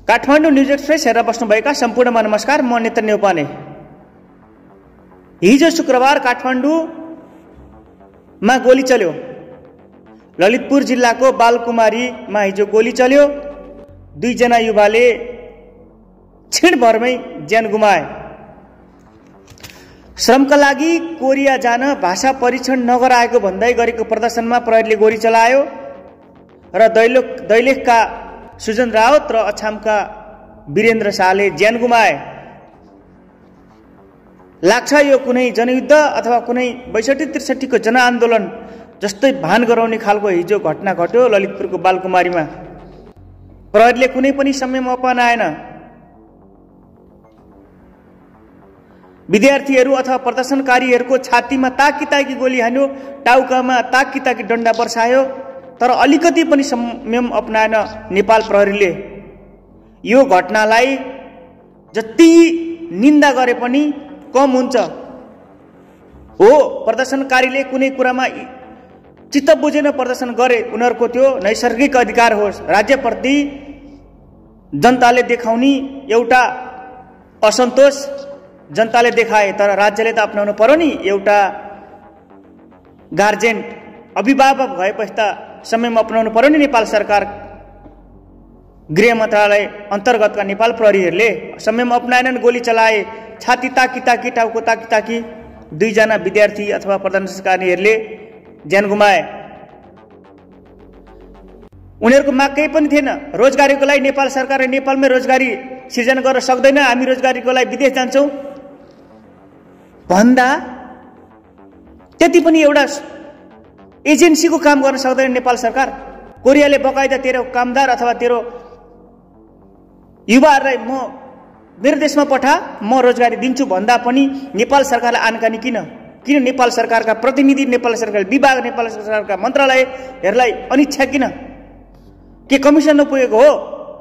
Kathmandu news express हेरेर बस्नुभएका सम्पूर्णमा नमस्कार। म नेत्र नेउपाने। हिजो शुक्रबार काठमाडौँमा गोली चल्यो। ललितपुर जिल्लाको बालकुमारीमा हिजो गोली चल्यो। 2 जना युवाले क्षणभरमै ज्यान गुमाए। श्रमका लागि कोरिया जान भाषा परीक्षण नगराएको भन्दै गरेको प्रदर्शनमा प्रहरीले गोली चलायो र दैलेखका सुजन राउत र अछामका वीरेन्द्र शाहले ज्यान गुमाए। लाग्छ यो कुनै जनयुद्ध अथवा कुनै 62-63 को जनआन्दोलन जस्तै भान गराउने खालको हिजो घटना घट्यो ललितपुरको बालकुमारीमा। प्रहरीले कुनै पनि संयम अपनाएन। विद्यार्थीहरू अथवा प्रदर्शनकारीहरूको छातीमा ताकी गोली हान्यो, टाउकामा ताकी डन्डा बर्सायो, तर अलिकति पनि संयम अपनाएन नेपाल प्रहरीले। यो घटनालाई जति निन्दा गरे पनि कम हुन्छ। हो, प्रदर्शनकारीले कुनै कुरामा चित्त बुझेन प्रदर्शन गरे, उनीहरूको त्यो नैसर्गिक अधिकार हो। राज्यप्रति जनताले देखाउने एउटा असन्तोष जनताले देखाए, तर राज्यले त अपनाउनु पर्यो नि। एउटा गार्जेन अभिभावक भएपछि त संयम अपनाउनु पर्यो नि। नेपाल सरकार गृह मन्त्रालय अन्तर्गतका नेपाल प्रहरीहरूले संयम अपनाएनन्, गोली चलाए। छाती ताकी टाउको ताकी 2 जना विद्यार्थी अथवा प्रदर्शनकारीहरूले ज्यान गुमाए। उनीहरूको माग केही पनि थिएन। रोजगारीको लागि नेपाल सरकारले नेपालमै रोजगारी सृजना गर्न सक्दैन, हामी रोजगारीको लागि विदेश जान्छौँ भन्दा त्यति पनि एउटा एजेन्सीको काम गर्न सक्दैन नेपाल सरकार। कोरियाले बकाइदा तेरो कामदार अथवा तेरो युवाहरूलाई मेरो देशमा पठा, म रोजगारी दिन्छु भन्दा पनि नेपाल सरकारलाई आनकानी किन नेपाल सरकारका प्रतिनिधि, नेपाल सरकार विभाग, नेपाल सरकारका मन्त्रालयहरूलाई अनिच्छा किन? के कमिसन नपुगेको हो?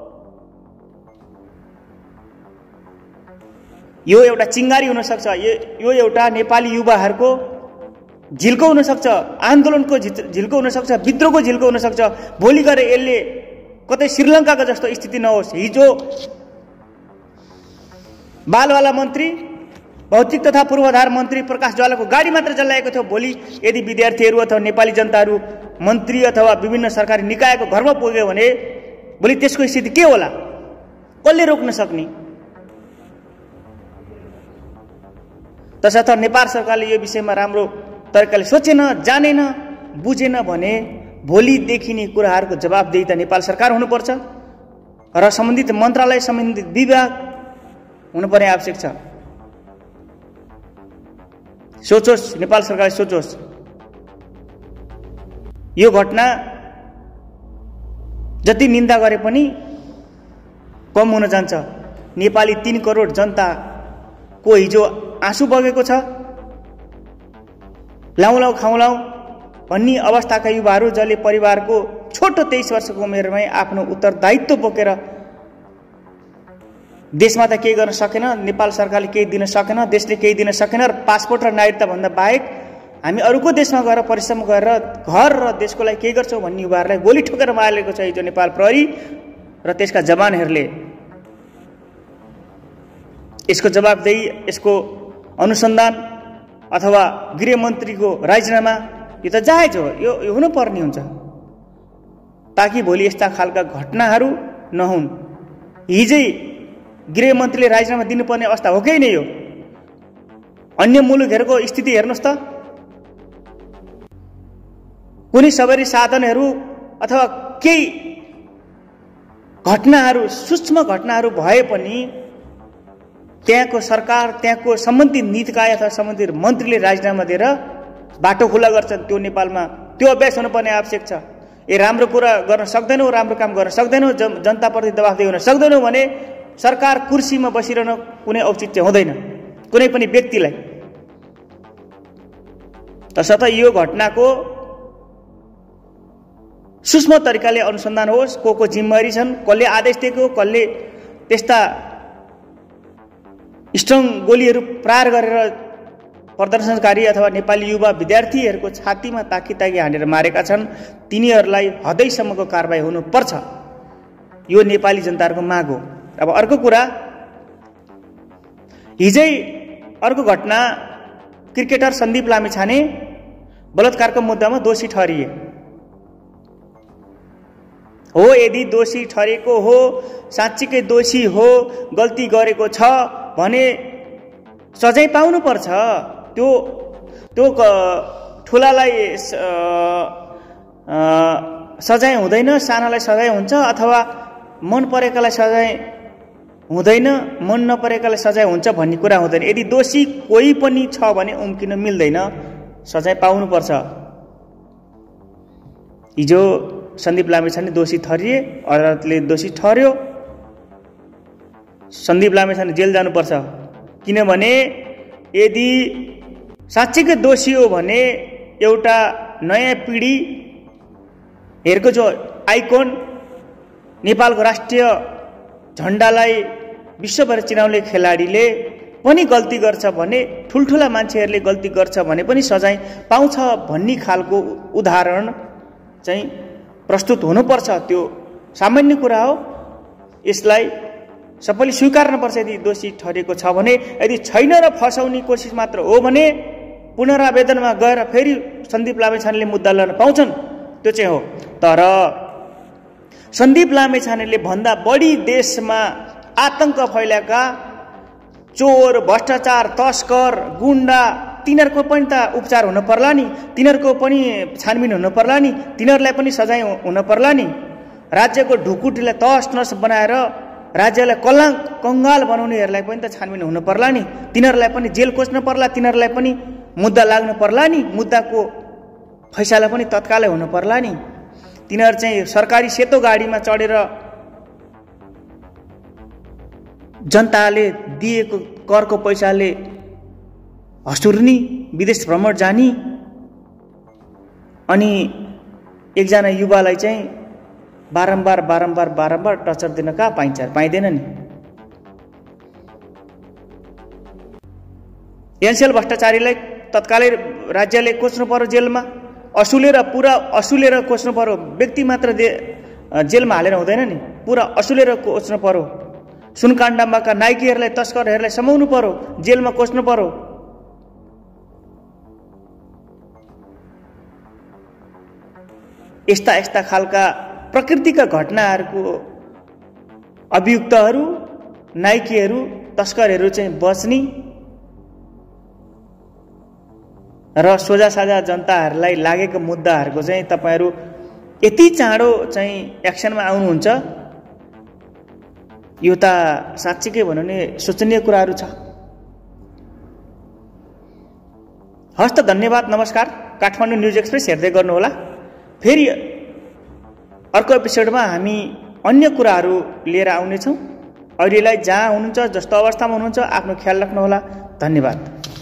यो एउटा चिङ्गारी हुन सक्छ। यो एउटा नेपाली युवाहरूको झिल्को हुन सक्छ, आन्दोलनको झिल्को हुन सक्छ, विद्रोहको झिल्को हुन सक्छ। भोलि गएर यसले कतै श्रीलङ्काको जस्तो स्थिति नहोस्। हिजो बालवाला मन्त्री, भौतिक तथा पूर्वाधार मन्त्री प्रकाश ज्वालाको गाडी मात्र जलाएको थियो। भोलि यदि विद्यार्थीहरू अथवा नेपाली जनताहरू मन्त्री अथवा विभिन्न सरकारी निकायको घरमा पुग्यो भने भोलि त्यसको स्थिति के होला? कसले रोक्न सक्ने? तसर्थ नेपाल सरकारले यो विषयमा राम्रो तरिकाले सोचेन, जानेन, बुझेन भने भोलि देखिने कुराहरूको जवाबदेही त नेपाल सरकार हुनुपर्छ र सम्बन्धित मन्त्रालय, सम्बन्धित विभाग हुनुपर्ने आवश्यक छ। सोचोस्, नेपाल सरकारले सोचोस्। यो घटना जति निन्दा गरे पनि कम हुन जान्छ। नेपाली 3 करोड जनताको हिजो आँसु बगेको छ। लाउँ खाउँ भन्ने अवस्थाका युवाहरू जसले परिवारको छोटो 23 वर्षको उमेरमै आफ्नो उत्तरदायित्व बोकेर देशमा त केही गर्न सकेन, नेपाल सरकारले केही दिन सकेन, देशले केही दिन सकेन र पासपोर्ट र नागरिकता भन्दा बाहेक हामी अरूको देशमा गएर परिश्रम गरेर घर र देशको लागि केही गर्छौँ भन्ने युवाहरूलाई गोली ठोकेर मारेको छ हिजो नेपाल प्रहरी र त्यसका जवानहरूले। यसको जवाबदेही, यसको अनुसन्धान अथवा गृहमन्त्रीको राजीनामा यो त जायज हो, यो हुनुपर्ने हुन्छ ताकि भोलि यस्ता खालका घटनाहरू नहुन्। हिजै गृहमन्त्रीले राजीनामा दिनुपर्ने अवस्था हो कि नै? यो अन्य मुलुकहरूको स्थिति हेर्नुहोस् त। कुनै सवारी साधनहरू अथवा केही घटनाहरू, सूक्ष्म घटनाहरू भए पनि त्यहाँको सरकार, त्यहाँको सम्बन्धित निकाय अथवा सम्बन्धित मन्त्रीले राजीनामा दिएर बाटो खुला गर्छन्। त्यो नेपालमा त्यो अभ्यास हुनुपर्ने आवश्यक छ। राम्रो कुरा गर्न सक्दैनौ, राम्रो काम गर्न सक्दैनौ, जनताप्रति दबाबदेही हुन सक्दैनौ भने सरकार कुर्सीमा बसिरहन कुनै औचित्य हुँदैन कुनै पनि व्यक्तिलाई। तसर्थ यो घटनाको सूक्ष्म तरिकाले अनुसन्धान होस्। को जिम्मेवारी छन्, कसले आदेश दिएको, कसले त्यस्ता स्ट्रङ गोलीहरू प्रहार गरेर प्रदर्शनकारी अथवा नेपाली युवा विद्यार्थीहरूको छातीमा ताकी हानेर मारेका छन्, तिनीहरूलाई हदैसम्मको कारबाही हुनुपर्छ। यो नेपाली जनताहरूको माग हो। अब अर्को कुरा, हिजै अर्को घटना, क्रिकेटर सन्दीप लामिछाने बलात्कारको मुद्दामा दोषी ठहरिए। हो, यदि दोषी ठहरेको हो, साँच्चीकै दोषी हो, गल्ती गरेको छ भने सजाय पाउनुपर्छ। त्यो ठुलालाई सजाय हुँदैन, सानालाई सजाय हुन्छ, अथवा मन परेकालाई सजाय हुँदैन, मन नपरेकालाई सजाय हुन्छ भन्ने कुरा हुँदैन। यदि दोषी कोही पनि छ भने उम्किन मिल्दैन, सजाय पाउनुपर्छ। हिजो सन्दीप लामिछाने दोषी ठहरिए, अदालतले दोषी ठहर्यो, सन्दीप लामिछाने जेल जानुपर्छ। किनभने यदि साँच्चीकै दोषी हो भने एउटा नयाँ पिढीहरूको जो आइकोन, नेपालको राष्ट्रिय झण्डालाई विश्वभर चिनाउने खेलाडीले पनि गल्ती गर्छ भने, ठुल्ठुला मान्छेहरूले गल्ती गर्छ भने पनि सजाय पाउँछ भन्ने खालको उदाहरण चाहिँ प्रस्तुत हुनुपर्छ। त्यो सामान्य कुरा हो, यसलाई सबैले स्वीकार्नुपर्छ यदि दोषी ठहरेको छ भने। यदि छैन र फसाउने कोसिस मात्र हो भने पुनरावेदनमा गएर फेरि सन्दीप लामिछानेले मुद्दा लड्न पाउँछन्, त्यो चाहिँ हो। तर सन्दीप लामिछानेले भन्दा बढी देशमा आतंक फैलाएका चोर, भ्रष्टाचार, तस्कर, गुण्डा, तिनीहरूको पनि त उपचार हुन पर्ला नि, तिनीहरूको पनि छानबिन हुन पर्ला नि, तिनीहरूलाई पनि सजाय हुन पर्ला नि। राज्यको ढुकुटीलाई तहस नहस बनाएर राज्यलाई कङ्गाल बनाउनेहरूलाई पनि त छानबिन हुन पर्ला नि, तिनीहरूलाई पनि जेल कोस्न पर्ला, तिनीहरूलाई पनि मुद्दा लाग्नु पर्ला नि, मुद्दाको फैसला पनि तत्कालै हुन पर्ला नि। तिनीहरू चाहिँ सरकारी सेतो गाडीमा चढेर जनताले दिएको करको पैसाले हसुर्नी, विदेश भ्रमण जानी, अनि एकजना युवालाई चाहिँ बारम्बार टर्चर दिन कहाँ पाइन्छ? पाइँदैन नि। एनसेल भ्रष्टाचारीलाई तत्कालै राज्यले कोच्नु पर्यो जेलमा, पुरा असुलेर कोच्नु पर्यो। व्यक्ति मात्र जेलमा हालेर हुँदैन नि, पुरा असुलेर कोच्नु पर्यो। सुनकाण्डमाका नाइकीहरूलाई, तस्करहरूलाई समाउनु पर्यो, जेलमा कोच्नु पर्यो। यस्ता खालका प्रकृतिका घटनाहरूको अभियुक्तहरू, नाइकीहरू, तस्करहरू चाहिँ बच्ने र सोझा साझा जनताहरूलाई लागेको मुद्दाहरूको चाहिँ तपाईहरू यति चाँडो चाहिँ एक्सनमा आउनुहुन्छ, यो त साँच्चीकै भनौँ भने सोचनीय कुराहरू छ। हस् त, धन्यवाद, नमस्कार। काठमाडौँ न्युज एक्सप्रेस हेर्दै गर्नुहोला। फेरि अर्को एपिसोडमा हामी अन्य कुराहरू लिएर आउनेछौँ। अहिलेलाई जहाँ हुनुहुन्छ, जस्तो अवस्थामा हुनुहुन्छ, आफ्नो ख्याल राख्नुहोला। धन्यवाद।